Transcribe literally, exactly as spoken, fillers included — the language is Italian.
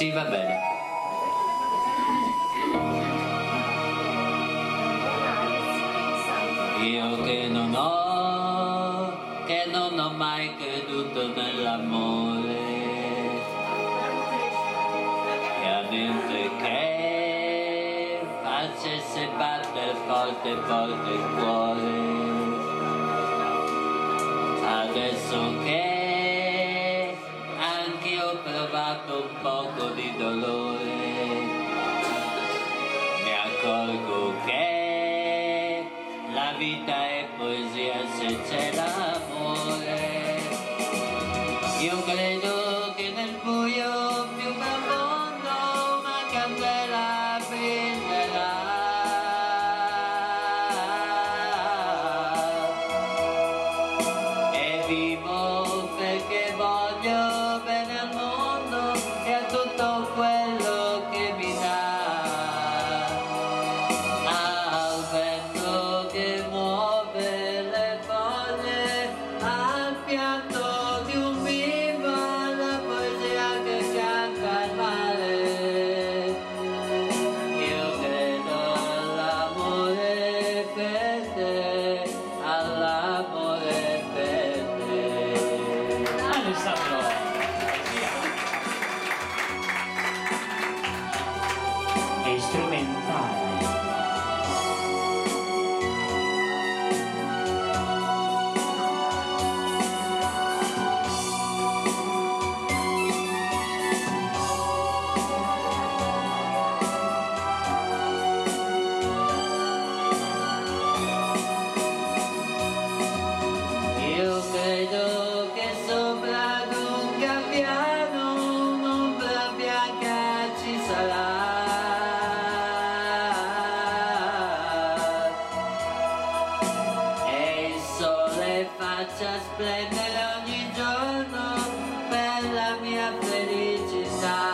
Sì, va bene. Io che non ho, che non ho mai creduto nell'amore, e a niente che facesse battere forte forte il cuore. Adesso che anch'io ho provato un poco di dolore, mi accorgo che la vita è poesia se c'è l'amore. Io credo che nel buio più profondo una candela brillerà, e vivo perché voglio bene al mondo e a tutto quello che mi dà. Al vento che muove le foglie, al pianto di un bimbo, alla poesia che canta il mare. Io credo all'amore per te, all'amore per te. Alessandro! È strumentale. Io credo che sopra ad un gabbiano un'ombra bianca ci sarà, e il sole faccia splendere ogni giorno per la mia felicità.